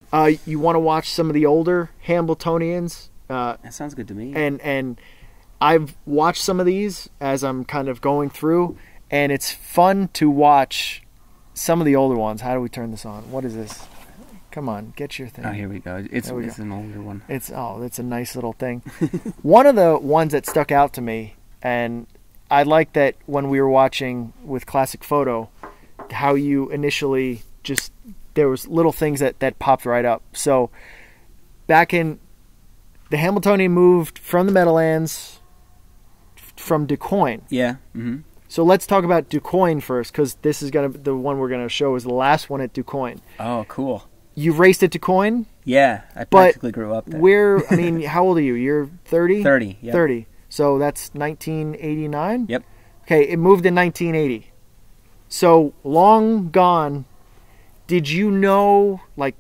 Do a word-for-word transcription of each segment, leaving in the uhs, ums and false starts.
uh, you want to watch some of the older Hambletonians. Uh, that sounds good to me. And and I've watched some of these as I'm kind of going through, and it's fun to watch some of the older ones. How do we turn this on? What is this? Come on, get your thing. Oh, here we go. It's, we it's go. an older one. It's oh, it's a nice little thing. One of the ones that stuck out to me, and I like that when we were watching with Classic Photo, how you initially just, there was little things that, that popped right up. So back in, the Hambletonian moved from the Meadowlands from DuQuoin. Yeah. Mm-hmm. So let's talk about DuQuoin first, because this is gonna the one we're gonna show is the last one at DuQuoin. Oh, cool. You've raced at DuQuoin? Yeah, I practically grew up there. Where, I mean, how old are you? You're thirty? thirty, yeah. thirty. So that's nineteen eighty-nine? Yep. Okay, it moved in nineteen eighty. So, long gone, did you know, like,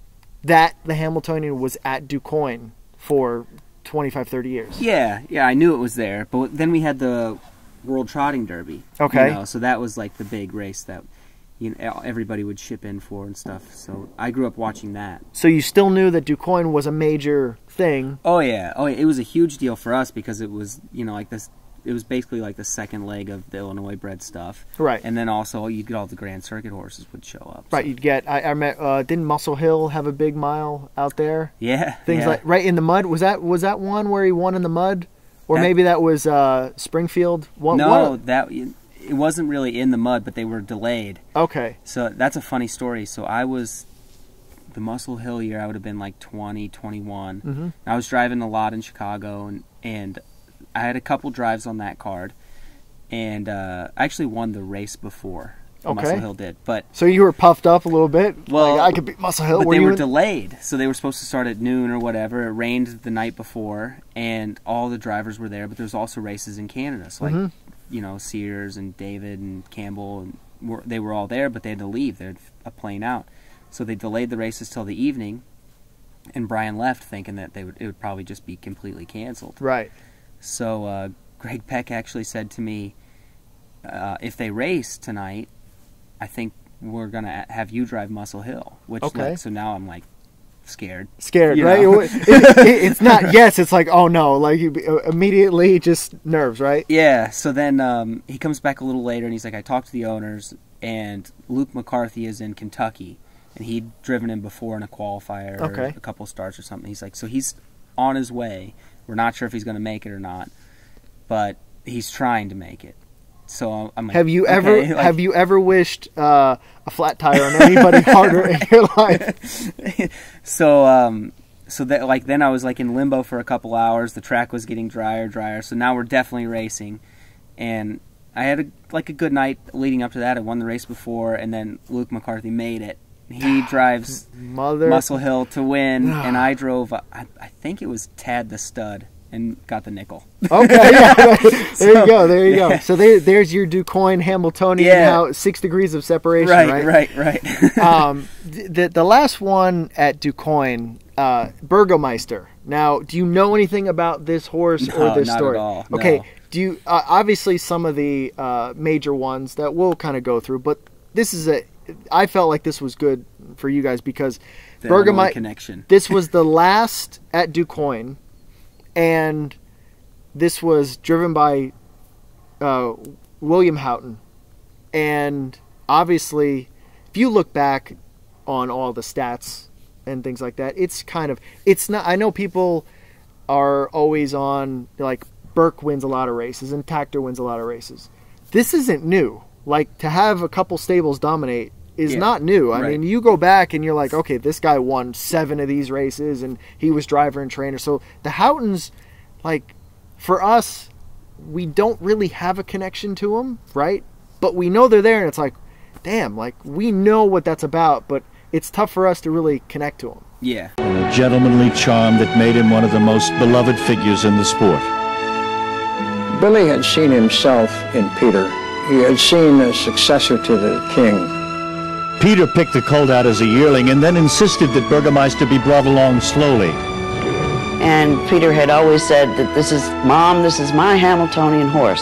that the Hambletonian was at DuQuoin for twenty-five, thirty years? Yeah, yeah, I knew it was there. But then we had the World Trotting Derby. Okay. You know, so that was, like, the big race that, you know, everybody would ship in for and stuff. So I grew up watching that. So you still knew that DuQuoin was a major thing? Oh, yeah. Oh, yeah. It was a huge deal for us because it was, you know, like this... It was basically like the second leg of the Illinois bred stuff. Right. And then also you'd get all the Grand Circuit horses would show up. Right, so. you'd get, I, I met, uh, didn't Muscle Hill have a big mile out there? Yeah. Things yeah. like, right in the mud? Was that was that one where he won in the mud? Or that, maybe that was uh, Springfield? One, no, one, that it wasn't really in the mud, but they were delayed. Okay. So that's a funny story. So I was, the Muscle Hill year, I would have been like twenty, twenty-one. Mm-hmm. I was driving a lot in Chicago, and, and I had a couple drives on that card. And uh, I actually won the race before okay. Muscle Hill did. But so you were puffed up a little bit? Well, like, I could beat Muscle Hill. But were they you were in? delayed. So they were supposed to start at noon or whatever. It rained the night before, and all the drivers were there. But there's also races in Canada. So, like, mm-hmm. you know, Sears and David and Campbell, and were, they were all there, but they had to leave. They had a plane out. So they delayed the races till the evening, and Brian left thinking that they would it would probably just be completely canceled. Right. So uh, Greg Peck actually said to me, uh, if they race tonight, I think we're going to have you drive Muscle Hill. Which okay. Like, so now I'm like scared. Scared, you right? It, it, it's not yes, it's like, oh no, like you, immediately just nerves, right? Yeah, so then um, he comes back a little later and he's like, I talked to the owners, and Luke McCarthy is in Kentucky, and he'd driven him before in a qualifier okay. or a couple starts or something. He's like, so he's on his way. We're not sure if he's going to make it or not, but he's trying to make it. So I'm like, have you okay, ever like, have you ever wished uh, a flat tire on anybody harder in your life? so um, so that like then I was like in limbo for a couple hours. The track was getting drier, drier. So now we're definitely racing, and I had a, like a good night leading up to that. I won the race before, and then Luke McCarthy made it. He drives Mother. Muscle Hill to win, and I drove. I, I think it was Tad the Stud. And got the nickel. Okay, yeah. there so, you go, there you yeah. go. So there, there's your DuQuoin Hambletonian, yeah. how six degrees of separation, right? Right, right, right. um, the, the last one at DuQuoin, uh, Burgomeister. Now, do you know anything about this horse no, or this not story? At all. Okay, no. do you, uh, obviously some of the uh, major ones that we'll kind of go through, but this is a, I felt like this was good for you guys because the Burgomeister connection. This was the last at DuQuoin, and this was driven by uh, William Houghton. And obviously, if you look back on all the stats and things like that, it's kind of, it's not, I know people are always on, like, Burke wins a lot of races and Tactor wins a lot of races. This isn't new. Like, to have a couple stables dominate is yeah, not new. I right. mean, you go back and you're like, okay, this guy won seven of these races and he was driver and trainer. So the Houghtons, like, for us, we don't really have a connection to them, right? But we know they're there, and it's like, damn, like, we know what that's about, but it's tough for us to really connect to them. Yeah. A gentlemanly charm that made him one of the most beloved figures in the sport. Billy had seen himself in Peter. He had seen a successor to the king. Peter picked the colt out as a yearling and then insisted that Burgomeister be brought along slowly. And Peter had always said that this is, Mom, this is my Hambletonian horse.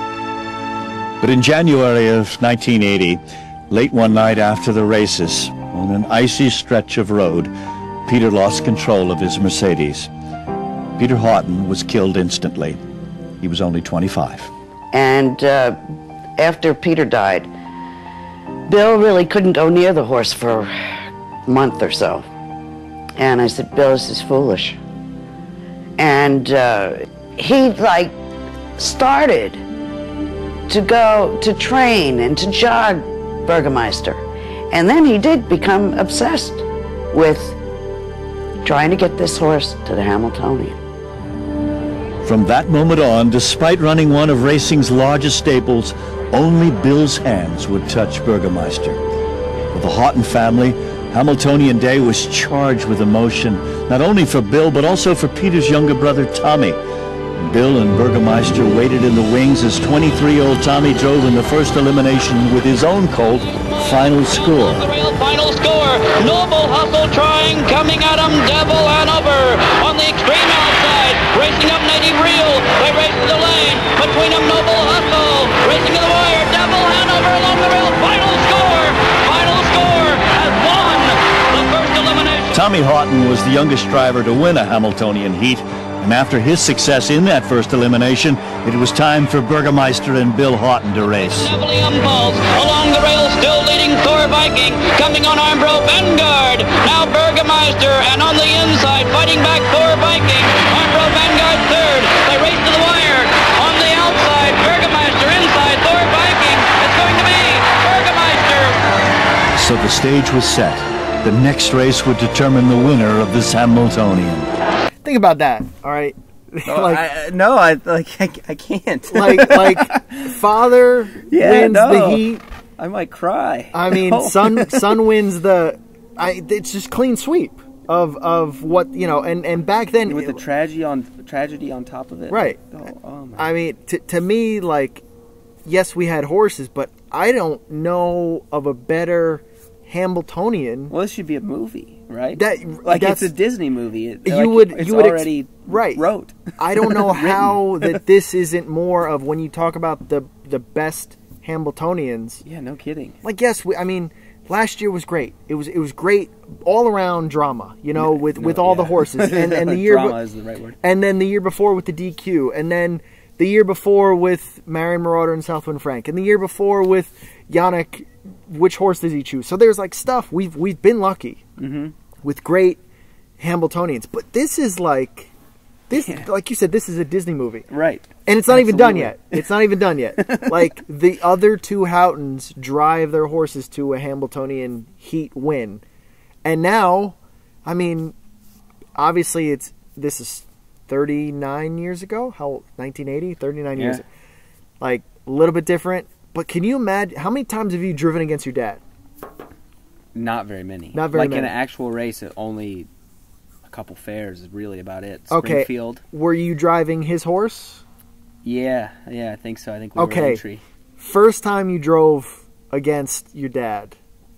But in January of nineteen eighty, late one night after the races, On an icy stretch of road, Peter lost control of his Mercedes. Peter Houghton was killed instantly. He was only twenty-five. And uh, after Peter died, Bill really couldn't go near the horse for a month or so. And I said, Bill, this is foolish. And uh, he, like, started to go to train and to jog Burgomeister. And then he did become obsessed with trying to get this horse to the Hambletonian. From that moment on, despite running one of racing's largest stables, only Bill's hands would touch Burgomeister. For the Houghton family, Hambletonian Day was charged with emotion, not only for Bill, but also for Peter's younger brother, Tommy. Bill and Burgomeister waited in the wings as twenty-three-year-old Tommy drove in the first elimination with his own colt, Final Score. The real final score. Noble Hustle trying, coming at him, Devil Hanover on the extreme outside, racing up Native Real. They race to the lane. Between them, Noble Hustle racing to the wire. Devil Hanover along the rail. Final Score. Final Score has won the first elimination. Tommy Houghton was the youngest driver to win a Hambletonian heat. And after his success in that first elimination, it was time for Burgomeister and Bill Houghton to race. Heavily impulse along the rail, still leading Thor Viking, coming on Armbro Vanguard. Now Burgomeister, and on the inside, fighting back Thor Viking. Armbro Vanguard third. They race to the wire. On the outside, Burgomeister inside Thor Viking. It's going to be Burgomeister. So the stage was set. The next race would determine the winner of this Hambletonian. Think about that, all right? No, like, I, no, I like I, I can't. like, like, father yeah, wins no. the heat. I might cry. I mean, No. son, son wins the. I. It's just clean sweep of of what you know, and and back then with the tragedy on tragedy on top of it. right. Oh, oh my. I mean, to to me, like, yes, we had horses, but I don't know of a better Hambletonian. Well, this should be a movie, right? That like that's, it's a Disney movie. It, you like, would it's you would ex- already right. wrote. I don't know how that this isn't more of when you talk about the the best Hambletonians. Yeah, no kidding. Like, yes, we, I mean, last year was great. It was it was great all around drama, you know, with, No, with all yeah. the horses, and and the year drama be- is the right word. and then the year before with the D Q, and then the year before with Marion Marauder and Southwind Frank, and the year before with Yannick. Which horse does he choose? So there's like stuff we've we've been lucky Mm-hmm. with great Hambletonians, but this is like this, Yeah. like you said, this is a Disney movie, Right. and it's not even done Absolutely. yet. It's not even done yet. Like the other two Houghtons drive their horses to a Hambletonian heat win, and now, I mean, obviously it's this is thirty-nine years ago. How nineteen eighty, thirty-nine years, Yeah. like a little bit different. But can you imagine how many times have you driven against your dad? Not very many. Not very like many. in an actual race, it only a couple fairs is really about it. Okay. Springfield. Were you driving his horse? Yeah, yeah, I think so. I think we Okay. were entry. First time you drove against your dad,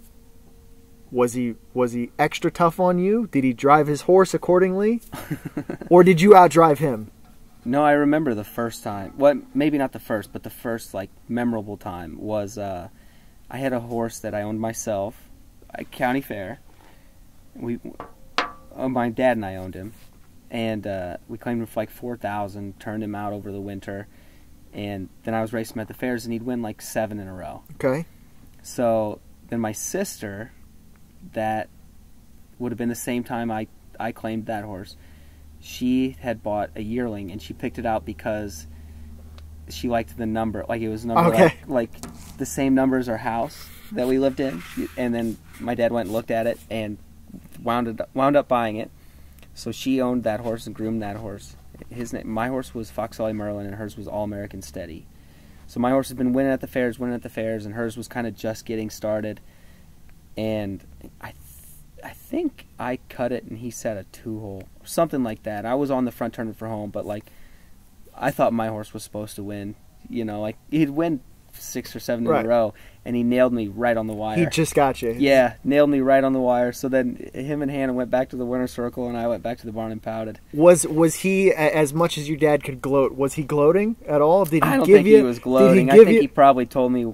was he was he extra tough on you? Did he drive his horse accordingly, or did you outdrive him? No, I remember the first time. Well, maybe not the first, but the first like memorable time was uh, I had a horse that I owned myself at County Fair. We, oh, my dad and I owned him, and uh, we claimed him for like four thousand. Turned him out over the winter, and then I was racing him at the fairs, and he'd win like seven in a row. Okay. So then my sister, that would have been the same time I I claimed that horse. She had bought a yearling, and she picked it out because she liked the number. Like, it was number Okay. like, like the same number as our house that we lived in. And then my dad went and looked at it and wound it, wound up buying it. So she owned that horse and groomed that horse. His name, my horse was Fox Valley Merlin, and hers was All American Steady. So my horse has been winning at the fairs, winning at the fairs, and hers was kind of just getting started. And I I think I cut it and he set a two hole, something like that. I was on the front turning for home, but like I thought my horse was supposed to win. You know, like he'd win six or seven Right. in a row, and he nailed me right on the wire. He just got you. yeah, nailed me right on the wire. So then him and Hannah went back to the winner's circle, and I went back to the barn and pouted. Was was he a- as much as your dad could gloat? Was he gloating at all? Did he I don't give think you? he was gloating. Did I he give think you? he probably told me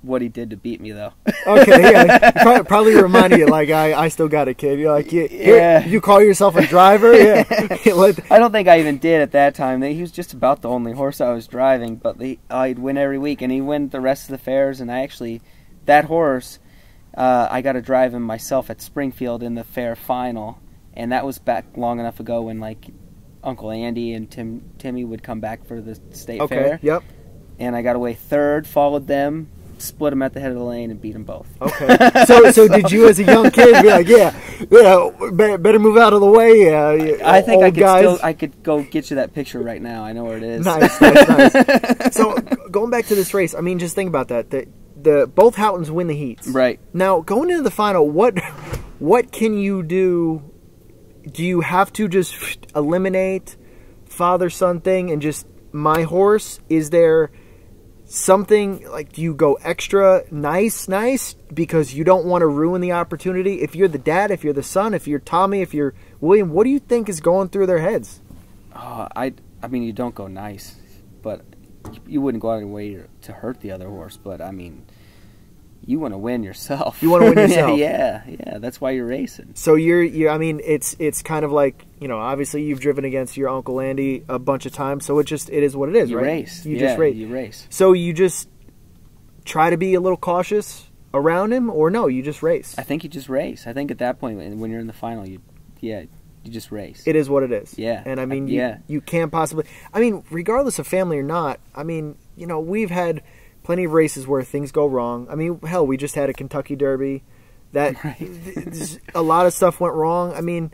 what he did to beat me, though. Okay, yeah. Probably, probably reminded you, like, I, I still got a kid. You're like, you, yeah. you call yourself a driver? Yeah. I don't think I even did at that time. He was just about the only horse I was driving, but he, I'd win every week, and he'd win the rest of the fairs, and I actually, that horse, uh, I got to drive him myself at Springfield in the fair final, and that was back long enough ago when, like, Uncle Andy and Tim Timmy would come back for the state okay, fair. Yep. And I got away third, followed them, split them at the head of the lane, and beat them both. Okay. So, so did you, as a young kid, be like, yeah, yeah, better, better move out of the way? Uh, I think I could guys. still, I could go get you that picture right now. I know where it is. Nice, nice, nice. So, going back to this race, I mean, just think about that. The, the both Houghtons win the heats. Right. Now, going into the final, what, what can you do? Do you have to just eliminate father-son thing and just my horse? Is there something, like, do you go extra nice, nice because you don't want to ruin the opportunity? If you're the dad, if you're the son, if you're Tommy, if you're William, what do you think is going through their heads? Oh, I, I mean, you don't go nice, but you wouldn't go out of your way to hurt the other horse. But I mean, you want to win yourself. You want to win yourself. yeah, yeah. That's why you're racing. So you're, you. I mean, it's it's kind of like, you know, obviously you've driven against your Uncle Andy a bunch of times, so it just it is what it is, you right? Race. You yeah, just race. You race. So you just try to be a little cautious around him, or no, you just race. I think you just race. I think at that point, when you're in the final, you, yeah, you just race. It is what it is. Yeah. And I mean, I, you, yeah. you can't possibly. I mean, regardless of family or not. I mean, you know, we've had plenty of races where things go wrong. I mean, hell, we just had a Kentucky Derby that right. a lot of stuff went wrong. I mean,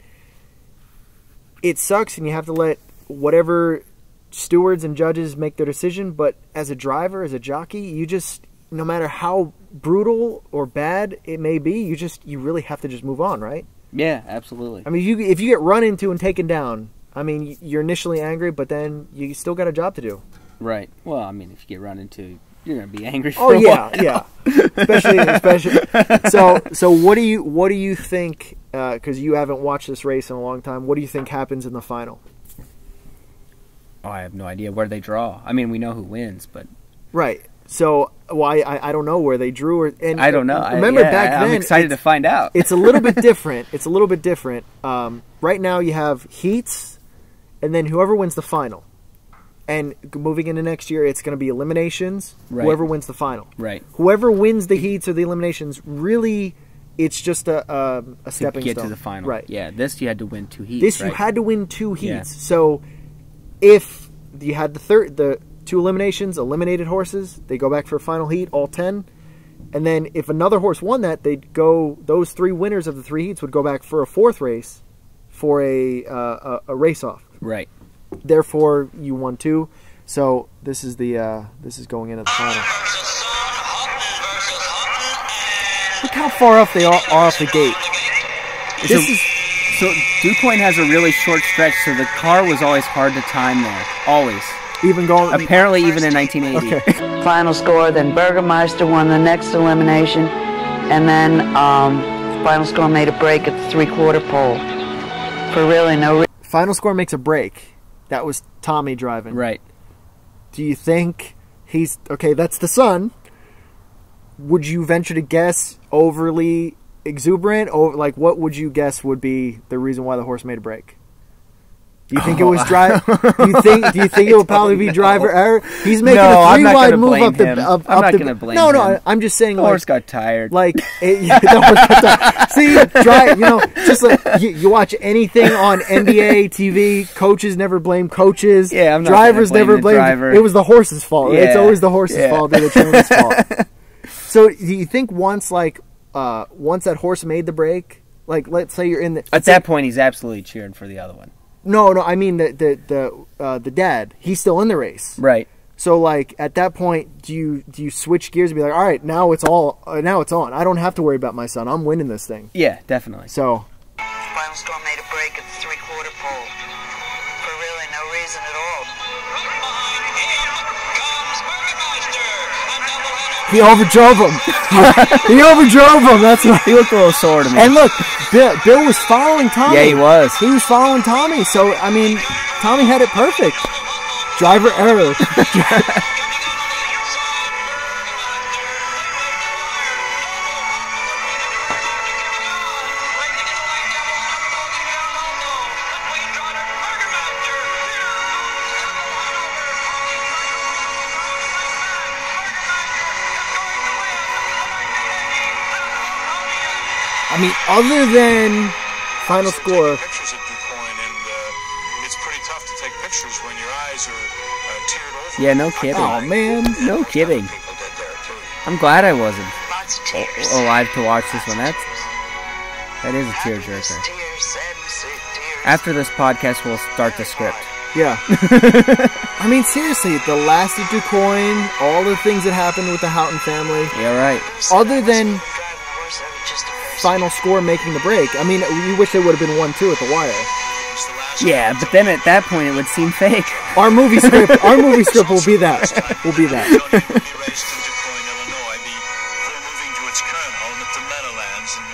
it sucks, and you have to let whatever stewards and judges make their decision. But as a driver, as a jockey, you just, no matter how brutal or bad it may be, you just, you really have to just move on, right? Yeah, absolutely. I mean, you if you get run into and taken down, I mean, you're initially angry, but then you still got a job to do. Right. Well, I mean, if you get run into, you're gonna be angry for oh a yeah while. yeah especially especially so so what do you what do you think, because uh, you haven't watched this race in a long time, what do you think happens in the final? Oh, I have no idea where they draw. I mean, we know who wins, but right. So why well, I I don't know where they drew, or and I don't know. Remember I, yeah, back I'm then, excited to find out. It's a little bit different. It's a little bit different. Um, right now you have heats, and then whoever wins the final. And moving into next year, it's going to be eliminations. Right. Whoever wins the final. Right. Whoever wins the heats or the eliminations, really, it's just a a, a stepping to get stone. to the final. Right. Yeah. This you had to win two heats. This right? you had to win two heats. Yeah. So if you had the third, the two eliminations, eliminated horses, they go back for a final heat, all ten. And then if another horse won that, they'd go. Those three winners of the three heats would go back for a fourth race, for a uh, a, a race off. Right. Therefore, you won two. So this is the uh, this is going into the final. Look how far off they are, are off the gate. This so, is so DuQuoin has a really short stretch, so the car was always hard to time there. Always. Even going. Apparently, even in nineteen eighty. Okay. Final score, then Burgomeister won the next elimination, and then um, final score made a break at the three-quarter pole for really no reason. Final score makes a break. That was Tommy driving. Right. Do you think he's okay? That's the son. Would you venture to guess overly exuberant, or like what would you guess would be the reason why the horse made a break? Do you think oh. it was drive? Do you think? Do you think it would probably be driver error? He's making no, a three wide move blame up the. him. Up, I'm up not the, going to blame no, him. No, no. I'm just saying. The like, horse got tired. Like, it, yeah, the horse got tired. See, drive. You know, just like you, you watch anything on N B A T V. Coaches never blame coaches. Yeah, I'm not Drivers blame never the blame. driver. It was the horse's fault. Yeah, it's always the horse's yeah. fault. Or the trainer's fault. So, do you think once, like, uh, once that horse made the break, like, let's say you're in the at that point, he's absolutely cheering for the other one. No, no, I mean the the the uh, the dad. He's still in the race, right? So, like, at that point, do you do you switch gears and be like, all right, now it's all uh, now it's on. I don't have to worry about my son. I'm winning this thing. Yeah, definitely. So, final score made a break at the three-quarter pole for really no reason at all. he overdrove him. he overdrove him. That's right. He looked a little sore to me. And look, Bill, Bill was following Tommy. Yeah, he was. He was following Tommy. So, I mean, Tommy had it perfect. Driver error. I mean, other than final score. Pictures at DuQuoin, and uh, it's pretty tough to take pictures when your eyes are uh, teared over. Yeah, no kidding. Oh man, No kidding. People did there too. I'm glad I wasn't Lots of tears. alive to watch this one. That's that is a Happiness, tearjerker. tears, sadness, tears. After this podcast, we'll start the script. yeah. I mean, seriously, the last of DuQuoin, all the things that happened with the Houghton family. Yeah, right. Other than Driving a horse, I was just a person. final score making the break. I mean, you wish there would have been one two at the wire. It's the last Yeah, but then at that point, it would seem fake. Our movie script, our movie script will be that. Will be that. Macedonio would be raised in DuQuoin, Illinois, before moving to its current home at the Meadowlands in